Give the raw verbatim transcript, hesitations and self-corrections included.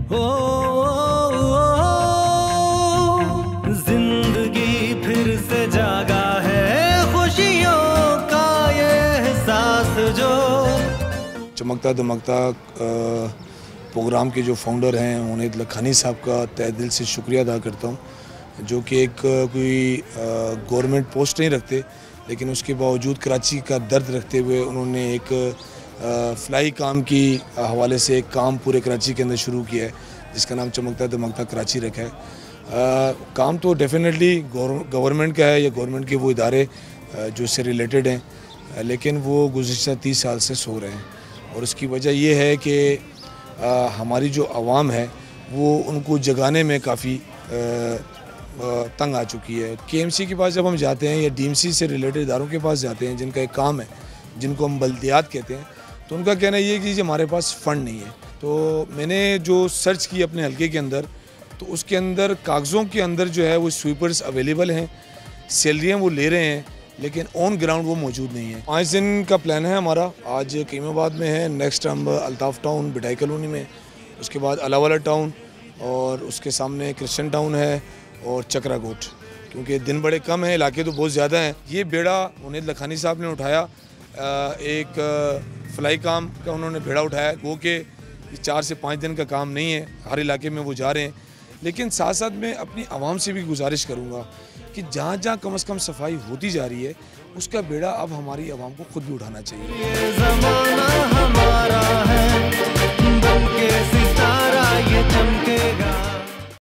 ओ, ओ, ओ, जिंदगी फिर से जागा है खुशियों का ये एहसास जो। चमकता दमकता प्रोग्राम के जो फाउंडर हैं उन्हें लखानी साहब का तहे दिल से शुक्रिया अदा करता हूं, जो कि एक कोई गवर्नमेंट पोस्ट नहीं रखते, लेकिन उसके बावजूद कराची का दर्द रखते हुए उन्होंने एक फ्लाई काम की हवाले से एक काम पूरे कराची के अंदर शुरू किया है, जिसका नाम चमकता दमकता कराची रखा है। आ, काम तो डेफिनेटली गवर्नमेंट का है या गवर्नमेंट के वो इदारे जो इससे रिलेटेड हैं, लेकिन वो गुज़िश्ता तीस साल से सो रहे हैं और उसकी वजह ये है कि हमारी जो आवाम है वो उनको जगाने में काफ़ी तंग आ चुकी है। केएमसी के पास जब हम जाते हैं या डीएमसी से रिलेटेड इदारों के पास जाते हैं जिनका एक काम है, जिनको हम बल्दियात कहते हैं, तो उनका कहना ये है कि हमारे पास फ़ंड नहीं है। तो मैंने जो सर्च की अपने हल्के के अंदर, तो उसके अंदर कागज़ों के अंदर जो है वो स्वीपर्स अवेलेबल हैं, सैलरियाँ वो ले रहे हैं, लेकिन ऑन ग्राउंड वो मौजूद नहीं है। पाँच दिन का प्लान है हमारा। आज कीमाबाद में है, नेक्स्ट हम अल्ताफ़ टाउन बिटाई कॉलोनी में, उसके बाद अलावाला टाउन और उसके सामने क्रिश्चियन टाउन है और चक्राकोट। क्योंकि दिन बड़े कम हैं, इलाके तो बहुत ज़्यादा हैं। ये बेड़ा उन्हें लखानी साहब ने उठाया, एक फ्लाई काम का उन्होंने बेड़ा उठाया, वो कि चार से पाँच दिन का काम नहीं है, हर इलाके में वो जा रहे हैं। लेकिन साथ साथ मैं अपनी आवाम से भी गुजारिश करूँगा कि जहाँ जहाँ कम से कम सफाई होती जा रही है, उसका बेड़ा अब हमारी आवाम को खुद भी उठाना चाहिए। ये ज़माना हमारा है, बन के सितारा ये चमकेगा।